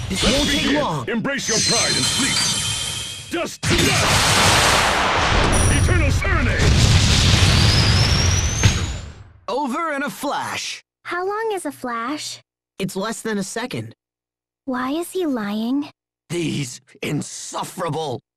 This Let's won't take begin. long. Embrace your pride and sleep. Dust to dust. Eternal serenade. Over in a flash. How long is a flash? It's less than a second. Why is he lying? These insufferable